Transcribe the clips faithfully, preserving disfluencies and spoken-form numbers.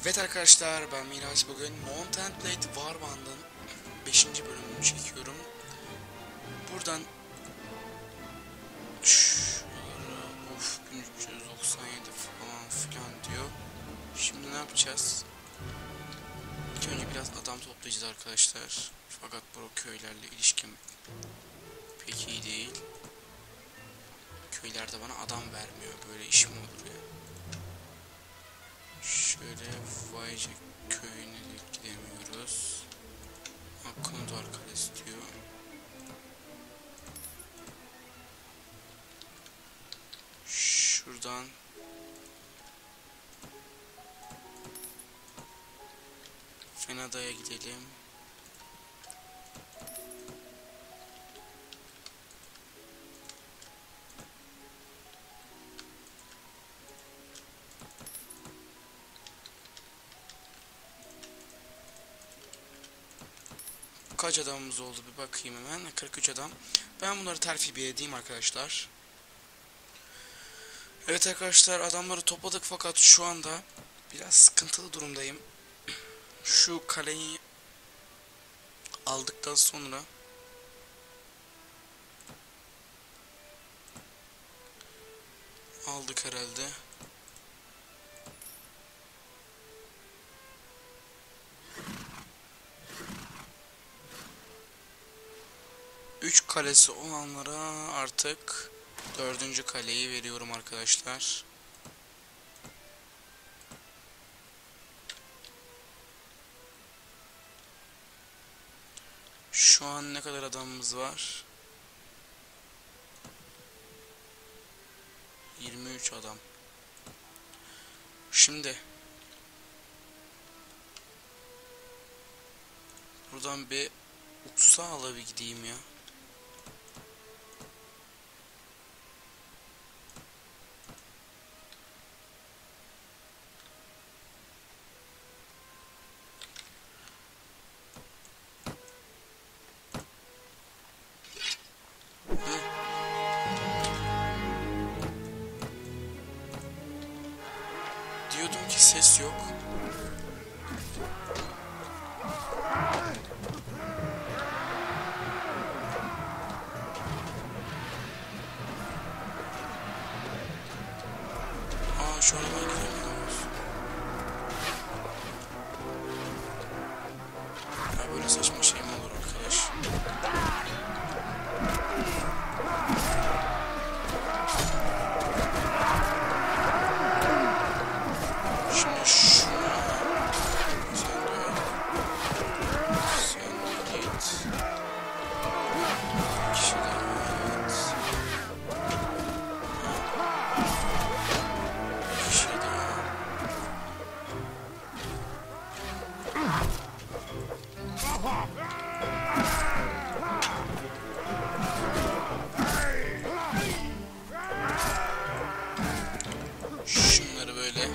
Evet arkadaşlar, ben Miraç. Bugün Mount and Blade Warband'ın beşinci bölümünü çekiyorum. Buradan şuralara of bin üç yüz doksan yedi falan filan diyor. Şimdi ne yapacağız? İlk önce biraz adam toplayacağız arkadaşlar. Fakat bu köylerle ilişkim pek iyi değil. Köylerde bana adam vermiyor. Böyle iş mi olur ya? Şöyle Vaycı köyüne de gidemiyoruz. Akkonodor Kalesi diyor. Şuradan Fenada'ya gidelim. Kaç adamımız oldu bir bakayım hemen. kırk üç adam. Ben bunları terfi bir edeyim arkadaşlar. Evet arkadaşlar, adamları topladık fakat şu anda biraz sıkıntılı durumdayım. Şu kaleyi aldıktan sonra aldık herhalde. Üç kalesi olanlara artık dördüncü kaleyi veriyorum arkadaşlar. Şu an ne kadar adamımız var? yirmi üç adam. Şimdi buradan bir Uppsala'ya bir gideyim ya. Diyordum ki ses yok. Aa, şu aradan giremiyoruz. Ya böyle saçma şey mi olur arkadaş? Şimdi şuna sen de sen de git. Bir kişi daha evet. Bir kişi daha. Şunları böyle.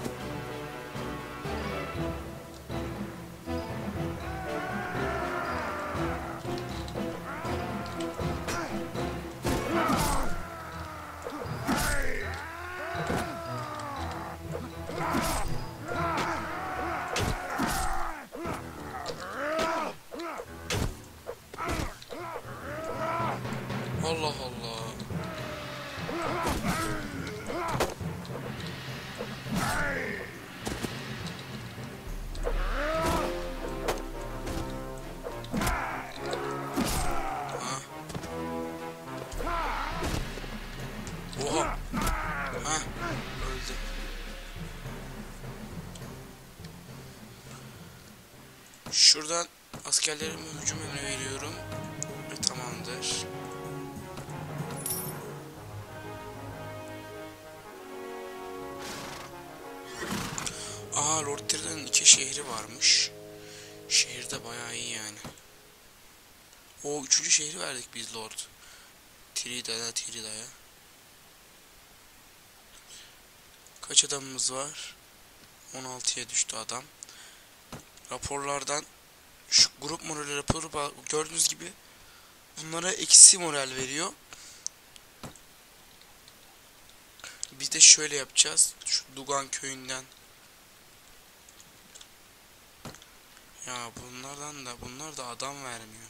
Allah Allah. Ha. Oha. Ha. Öldü. Şuradan askerlerime hücum emri veriyorum. Ve tamamdır. Aha, Lord Tyrion'un iki şehri varmış. Şehirde bayağı iyi yani. O üçüncü şehri verdik biz Lord Tyria'ya, Tyria'ya. Kaç adamımız var? on altıya düştü adam. Raporlardan şu grup morali raporu gördüğünüz gibi bunlara eksi moral veriyor. Biz de şöyle yapacağız. Şu Dugan köyünden Ya bunlardan da bunlar da adam vermiyor.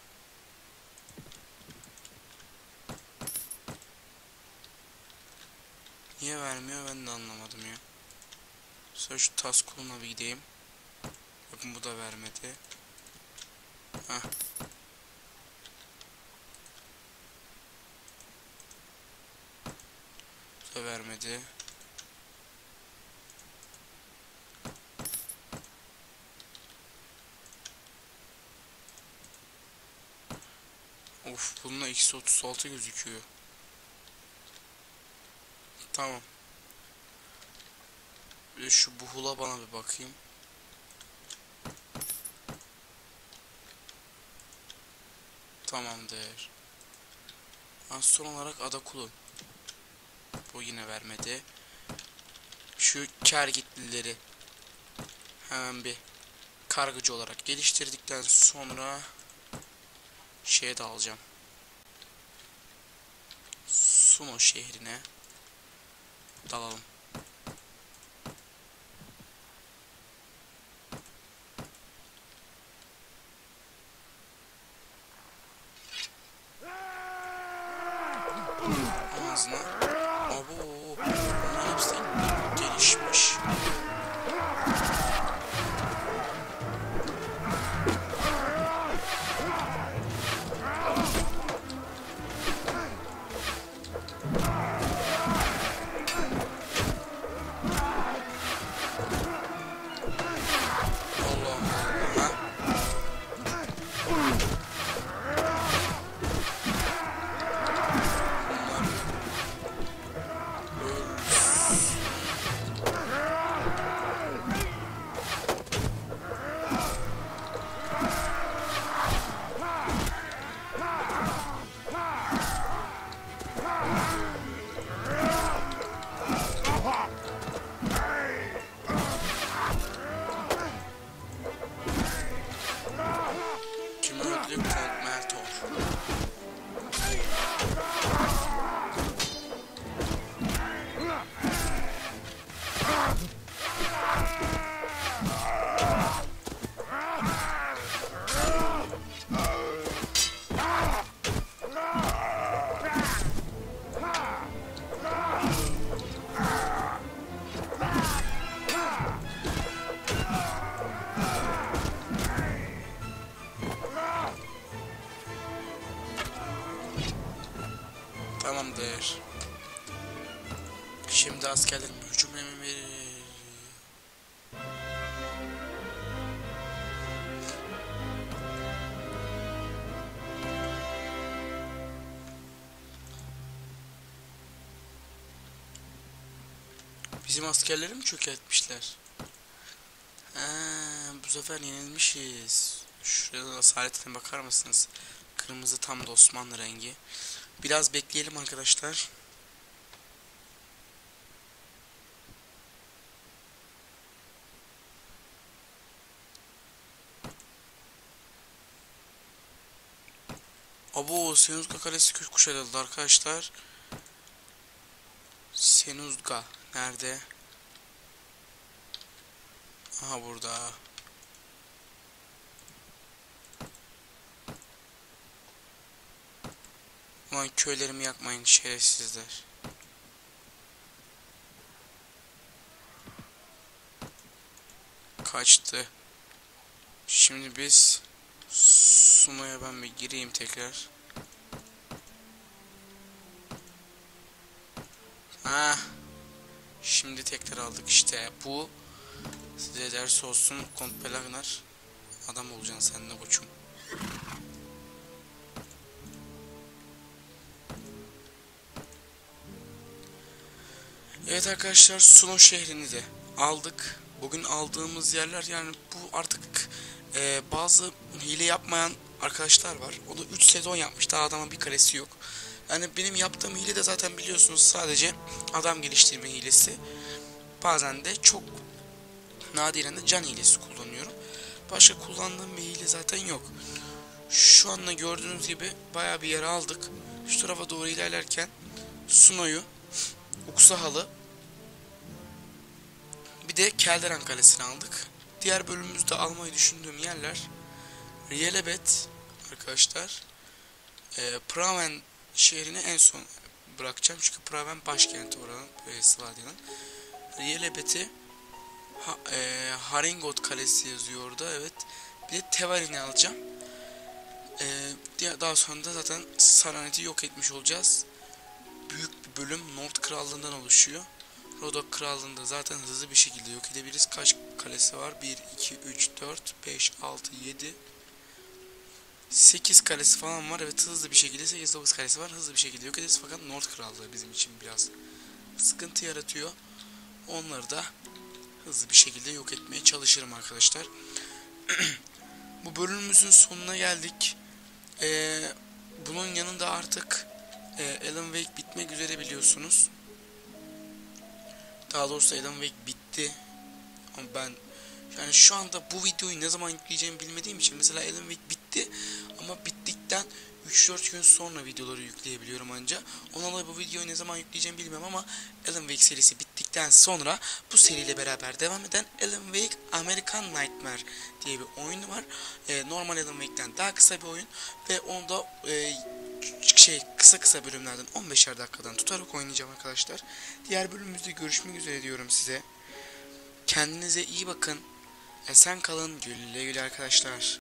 Niye vermiyor ben de anlamadım ya. Sonra şu tas koluna bir gideyim. Bakın bu da vermedi. Hah. Bu da vermedi. Of, bununla eksi otuz altı gözüküyor. Tamam. Bir şu buhula bana bir bakayım. Tamamdır. Ha, son olarak Adakulu. Bu yine vermedi. Şu kergitlileri hemen bir kargıcı olarak geliştirdikten sonra şeye de alacağım. Suno şehrine dalalım. Ağzına. Abo, bunların hepsi gelişmiş. Tamamdır. Şimdi askerlerim hücum emri verir. Bizim askerleri mi çökertmişler? Ha, bu sefer yenilmişiz. Şurada asaletine bakar mısınız? Kırmızı tam da Osmanlı rengi. Biraz bekleyelim arkadaşlar. Abo, Senuzga Kalesi kuşatıldı arkadaşlar. Senuzga nerede? Aha, burada. Ulan köylerimi yakmayın şerefsizler. Kaçtı. Şimdi biz Suno'ya ben bir gireyim tekrar. Ah. Şimdi tekrar aldık işte. Bu size ders olsun. Kont Pelagnar. Adam olacaksın sen de koçum. Evet arkadaşlar, Suno şehrini de aldık. Bugün aldığımız yerler, yani bu artık e, bazı hile yapmayan arkadaşlar var. O da üç sezon yapmış, daha adamın bir kalesi yok. Yani benim yaptığım hile de zaten biliyorsunuz, sadece adam geliştirme hilesi. Bazen de çok nadiren de can hilesi kullanıyorum. Başka kullandığım bir hile zaten yok. Şu anda gördüğünüz gibi bayağı bir yer aldık. Şu tarafa doğru ilerlerken Suno'yu, Uksahal'ı, bir de Kelderan Kalesi'ni aldık. diğer bölümümüzde almayı düşündüğüm yerler Rielebet arkadaşlar. E, Praven şehrini en son bırakacağım çünkü Praven başkenti oranın, e, Svadya'nın. Rielebet'i ha, e, Haringot Kalesi yazıyor orada, evet. Bir de Tevarin'i alacağım. E, daha sonra da zaten Saranet'i yok etmiş olacağız. Büyük bir bölüm Nord Krallığından oluşuyor. Rodok Krallığı'nda zaten hızlı bir şekilde yok edebiliriz. Kaç kalesi var? bir, iki, üç, dört, beş, altı, yedi, sekiz kalesi falan var. Evet, hızlı bir şekilde sekiz dokuz kalesi var. Hızlı bir şekilde yok ederiz. Fakat Nord Krallığı bizim için biraz sıkıntı yaratıyor. Onları da hızlı bir şekilde yok etmeye çalışırım arkadaşlar. Bu bölümümüzün sonuna geldik. Ee, bunun yanında artık e, Alan Wake bitmek üzere biliyorsunuz. Daha doğrusu Alan Wake bitti. Ama ben yani şu anda bu videoyu ne zaman yükleyeceğimi bilmediğim için mesela Alan Wake bitti ama bittikten üç dört gün sonra videoları yükleyebiliyorum anca. Ondan dolayı bu videoyu ne zaman yükleyeceğimi bilmiyorum ama Alan Wake serisi bittikten sonra bu seriyle beraber devam eden Alan Wake American Nightmare diye bir oyun var. E, normal Alan Wake'den daha kısa bir oyun ve onu da e, şey kısa kısa bölümlerden on beşer dakikadan tutarak oynayacağım arkadaşlar. Diğer bölümümüzde görüşmek üzere diyorum size. Kendinize iyi bakın. Esen kalın. Güle güle arkadaşlar.